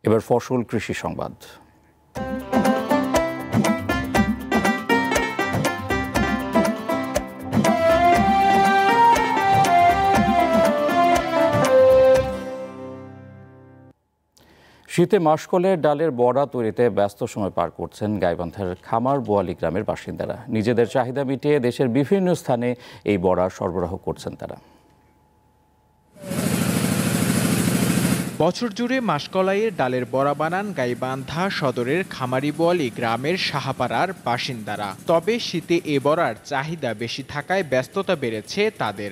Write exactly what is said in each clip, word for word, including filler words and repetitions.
এবার ফসল কৃষি সংবাদ। শীতে মাসকলের ডালের বড়া তৈরিতে ব্যস্ত সময় পার করছেন গাইবান্ধার খামার বোয়ালি গ্রামের বাসিন্দারা। নিজেদের চাহিদা মিটিয়ে দেশের বিভিন্ন স্থানে এই বড়া সরবরাহ করছেন তারা। বছর জুড়ে মাসকলাইয়ের ডালের বড়া বানান গাইবান্ধা সদরের খামারি বোয়ালি গ্রামের সাহাপাড়ার বাসিন্দারা। তবে শীতে এ বড়ার চাহিদা বেশি থাকায় ব্যস্ততা বেড়েছে তাদের।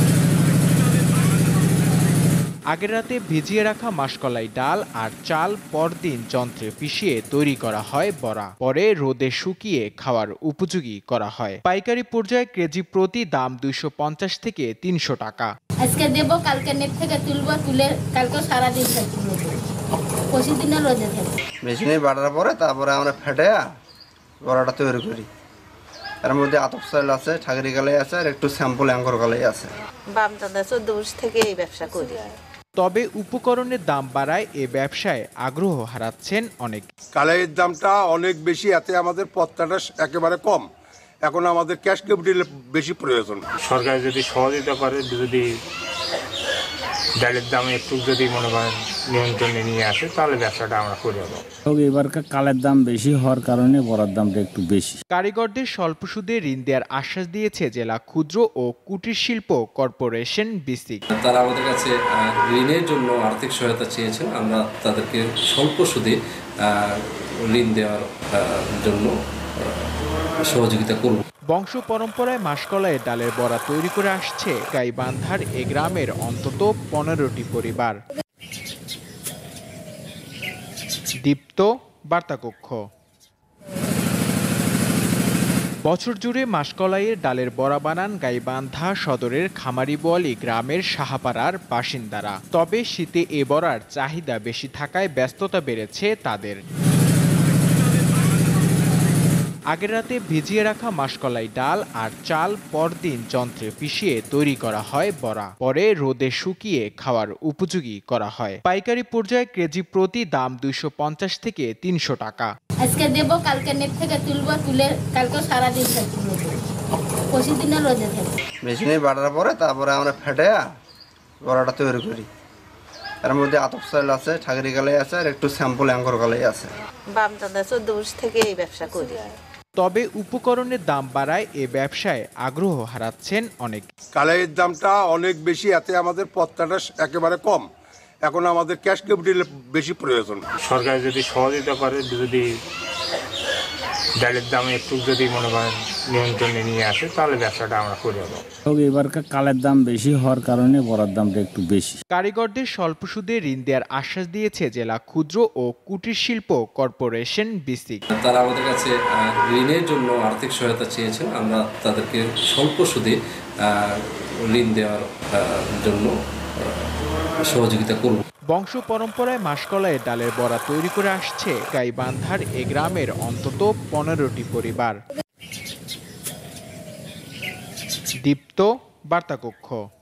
আগের রাতে ভিজিয়ে রাখা মাসকলাই ডাল আর চাল পরদিন যন্ত্রে পিষিয়ে তৈরি করা হয় বড়া, পরে রোদে শুকিয়ে খাওয়ার উপযোগী করা হয়। পাইকারি পর্যায়ে কেজি প্রতি দাম দুইশো পঞ্চাশ থেকে তিনশো টাকা। আজকে দেব, কালকে নেট থেকে তুলব, তুলে কালকে সারাদিন থাকবো, পঁচিশ দিনের রোদে থাকবো। মেশিনে বাড়ার পরে তারপরে আমরা ফেটে বড়াটা তৈরি করি। এর মধ্যে আতপ চাল আছে, ঠাকুরি গালাই আছে, আর একটু স্যাম্পল অ্যাঙ্কর গালাই আছে। বামদাদা চোদ্দ বছর থেকে এই ব্যবসা করি। তবে উপকরণের দাম বাড়ায় এ ব্যবসায় আগ্রহ হারাচ্ছেন অনেক। কালাইয়ের দামটা অনেক বেশি, এতে আমাদের পত্তাটা একেবারে কম। এখন আমাদের ক্যাশ ক্যাপিটাল বেশি প্রয়োজন। সরকার যদি সহযোগিতা করে, যদি ডালের দাম একটু যদি মনে করেন নিয়ন্ত্রণে নিয়ে আসে, তাহলে ব্যবসাটা আমরা করে দেবো। এবারকার কালের দাম বেশি হওয়ার কারণে বড়ার দামটা একটু বেশি। কারিগরদের স্বল্প সুদে ঋণ দেওয়ার আশ্বাস দিয়েছে জেলা ক্ষুদ্র ও কুটির শিল্প কর্পোরেশন বিসিক। তারা আমাদের কাছে ঋণের জন্য আর্থিক সহায়তা চেয়েছেন, আমরা তাদেরকে স্বল্প সুদে ঋণ দেওয়ার জন্য সহযোগিতা করব। বংশ পরম্পরায় মাসকলাইয়ের ডালের বড়া তৈরি করে আসছে গাইবান্ধার এ গ্রামের অন্তত পনেরোটি পরিবার। দীপ্ত, বার্তাকক্ষ। বছর জুড়ে মাসকলাইয়ের ডালের বড়া বানান গাইবান্ধা সদরের খামারি বোয়ালি গ্রামের সাহাপাড়ার বাসিন্দারা। তবে শীতে এ বড়ার চাহিদা বেশি থাকায় ব্যস্ততা বেড়েছে তাদের। আগের রাতে ভিজিয়ে রাখা মাসকলাই ডাল আর চাল পরদিন যন্ত্রে পিষিয়ে তৈরি করা হয় বড়া, পরে রোদে শুকিয়ে খাওয়ার উপযোগী করা হয়। পাইকারি পর্যায়ে কেজি প্রতি দাম দুইশো পঞ্চাশ থেকে তিনশো টাকা। আজকে দেব, কালকে নেট থেকে তুলব, তুলে কালকে সারাদিন থাকবো, পঁচিশ দিনের রোদে থাকবো। মেশিনে বাড়ার পরে তারপরে আমরা ফেটে বড়াটা তৈরি করি। এর মধ্যে আতপ চাল আছে, ঠাকুরি গালাই আছে, আর একটু স্যাম্পল অ্যাঙ্কর গালাই আছে। বামদাদা চোদ্দ বছর থেকে এই ব্যবসা করি। তবে উপকরণের দাম বাড়ায় এ ব্যবসায় আগ্রহ হারাচ্ছেন অনেক। কালাইয়ের দামটা অনেক বেশি, এতে আমাদের পত্তাটা একেবারে কম। এখন আমাদের ক্যাশ ক্যাপিটাল বেশি প্রয়োজন। সরকার যদি সহযোগিতা করে, যদি ডালের দাম একটু যদি মনে করেন নিয়ন্ত্রণে নিয়ে আসে, তাহলে ব্যবসাটা আমরা করে দেবো। এবারকার কালের দাম বেশি হওয়ার কারণে বড়ার দামটা একটু বেশি। কারিগরদের স্বল্প সুদে ঋণ দেওয়ার আশ্বাস দিয়েছে জেলা ক্ষুদ্র ও কুটির শিল্প কর্পোরেশন বিসিক। তারা আমাদের কাছে ঋণের জন্য আর্থিক সহায়তা চেয়েছেন, আমরা তাদেরকে স্বল্প সুদে ঋণ দেওয়ার জন্য সহযোগিতা করব। বংশ পরম্পরায় মাসকলাইয়ের ডালের বড়া তৈরি করে আসছে গাইবান্ধার এ গ্রামের অন্তত পনেরোটি পরিবার। দীপ্ত, বার্তাকক্ষ।